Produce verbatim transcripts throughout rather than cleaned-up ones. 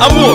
amor.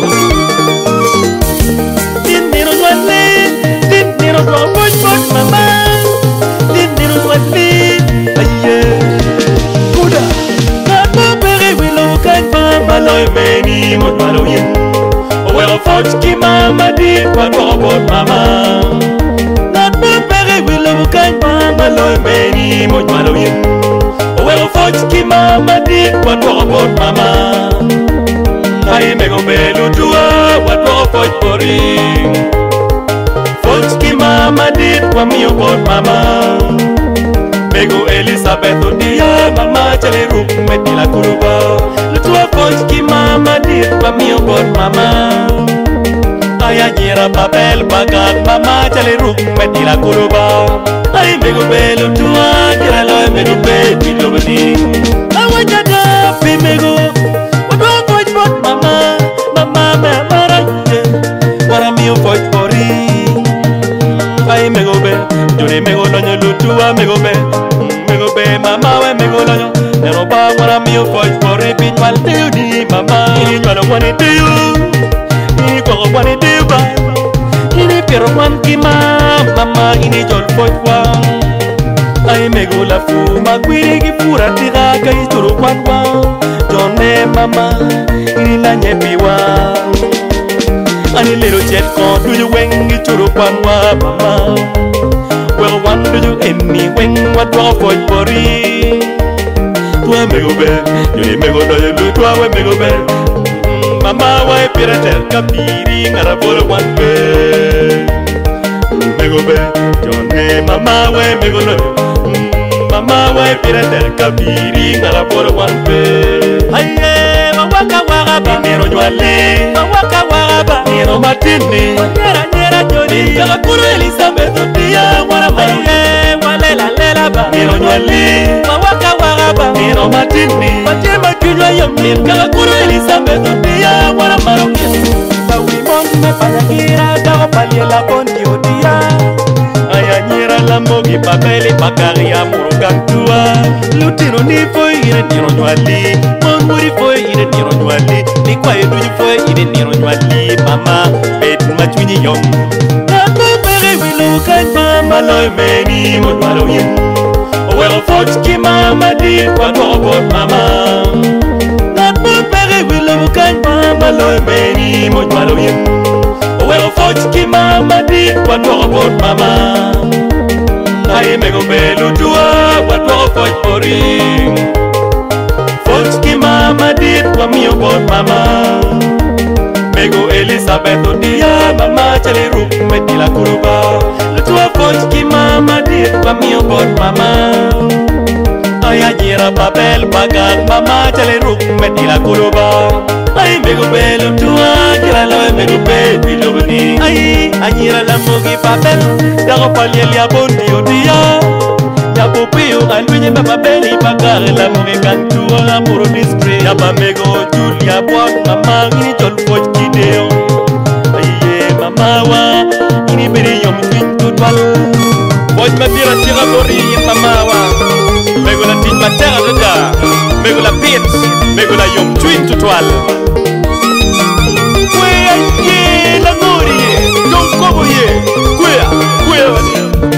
Dinero duele, dinero duele, voy por mamá. Dinero duele, aye. Kuda, napa pere wilo kan mama loy meni mot maloyin. Owero fouch ki mama di kwa korobot mama. Napa pere wilo kan mama loy meni mot maloyin. Owero fouch ki mama di kwa korobot mama. Ay mego belu tua wat ko fouch pori. Fouch ki mama di kwa mio bot mama. Mego Elizabeth odia mama chale rup meti la kuruba. Lutua fouch ki mama di kwa mio bot mama. Aya nyera papel bagak mama chale rup meti la kuruba. Ay mego belu tua jira loy mego beti lobedi. Awa jada pi mego wadwa fouch bot mama. Mama me maranje wara mio fouch pori. Ay mego be jore mego lonyo lutua mego be. Mego be mama we mego lonyo. Nero ba wara mio fouch pori pin wal teu di mama. Ini nyalo wani teu. Ini kwa wani teu ba. Ini pero wan ki mama ini jol fouch wa. Ay mego la fu magwiri ki fura tira kai churu kwan wa. Jone mama ini la nyepi wa. Ani little jet con do you wing it to the one wa mama. Well one do you any wing what draw for pori. Tua mego be, you ni mego do you do tua we mego be. Mama wa piratel kapiri ngara bol one be. Mego be, jone mama wa mego do. Mama wa piratel kapiri ngara bol one be. Aye, waka waka ba mero jwale. Waka waka ba mero matini. Nyera nyera joni. Kaka kuru Elizabeth odia wana maye. Walela lela ba mero jwale. Waka waka ba mero matini. Majema kinywa yomil. Kaka kuru Elizabeth odia wana marokin. Sawi mong me panyakira dago paliela bondi odia. Aya nyera lambogi papeli pakaria murukantua. Lutino ni foi ire niro jwale. Muri foi ire niro jwale. Ni kwa edu foi ire niro jwale. Mama bet machwini yom. Napa pere wilo kan mama loy meni mot maloyin. Owero fouch ki mama di kwa korobot mama. Napa pere wilo kan mama loy meni mot maloyin. Owero fouch ki mama di kwa korobot mama. Ay mego belu tua wat ko fouch pori. Fouch ki mama dit kwa mio bot mama. Mego Elizabeth odia mama chale rup meti la kuruba. Lutua fouch ki mama dit kwa mio bot mama. Aya nyera papel bagak mama chale rup meti la kuruba. Ay mego belu tua jira loe mego beti lobeni. Ay anyira la mogi papel dago paliel ya bondi odia. Ya popio alwenye baba beli bagare la moge kantua la moro discret. Ya ba mego Julia boak mama ini jol fouch kideo. Aye mama wa ini beri yom fin tutwal. Fouch ma tira tira bori mama wa. Mego la tin ma terra reda. Mego la pits. Mego la yom twin tutwal. Kwe aye la mori ye. Jom kobo ye. Kwe kwe wani.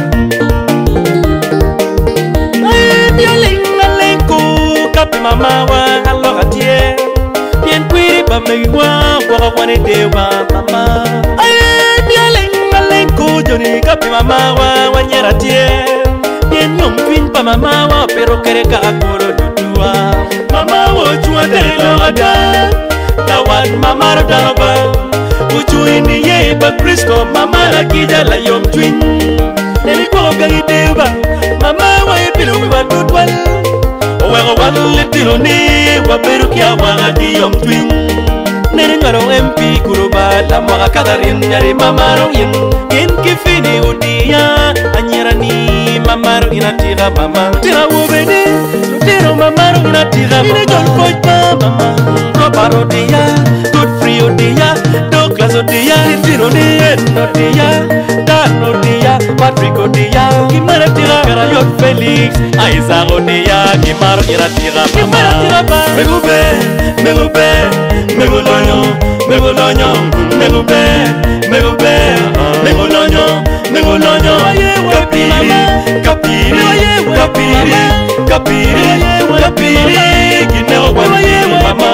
Kapi mama wa aloha tie. Bien kwiri pa megiwa waka wane dewa mama. Aye bialing maling ko joni kapi mama wa wanyera tie. Bien nyom kwin pa mama wa pero kere ka akoro dudua. Mama wa chua tere lorada. Tawan mama rodaloba. Uchu ini ye pa Kristo mama la kija la yom twin. Neri kwa gangi dewa. Mama wa ipilu wa dudwal. Owero wale tiro ni waberu kia wanga di yom twin. Nere ngaro M P kuruba la mwaka kadarin nyari mamaro yin. Yin kifini udia anyera ni mamaro inatira mama. Tira ubedi tiro mamaro inatira mama. Ine jol fouch mama. Robert odia, Godfrey odia, Douglas odia, tiro ni en odia, Dan odia, Patrick Rodia, Kimara Tira, Karayot Felix, Aiza Rodia, Kimar Tira, Kimara Tira, Megube, Megube, Megulonyo, Megulonyo, Megube, Megube, Megulonyo, Megulonyo, Kapiri, Kapiri, Kapiri, Kapiri, Kapiri, Kinero Mama.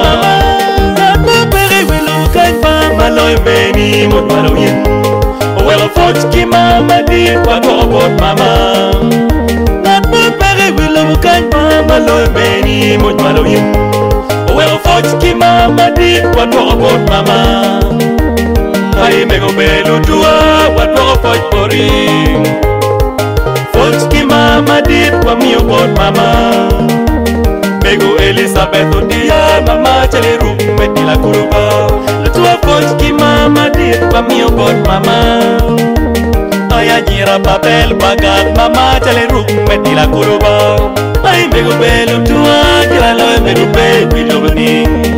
Maloy beni mot maloyin Well fought ki mama di Kwa korobot mama Nat mo pere wilo bukan mama Maloy beni mot maloyin Well fought ki mama di Kwa korobot mama Ay mego belu tua Wat korobot pori Fought ki mama di Kwa mio bot mama Mego Elizabeth odia Mama chale rum Meti la kuruba Tua fought ki mama dit pa mio bot mama Aya jira papel bagat mama chale rum meti la kuruba Ay mego belu tua jira loe mego be bilo bani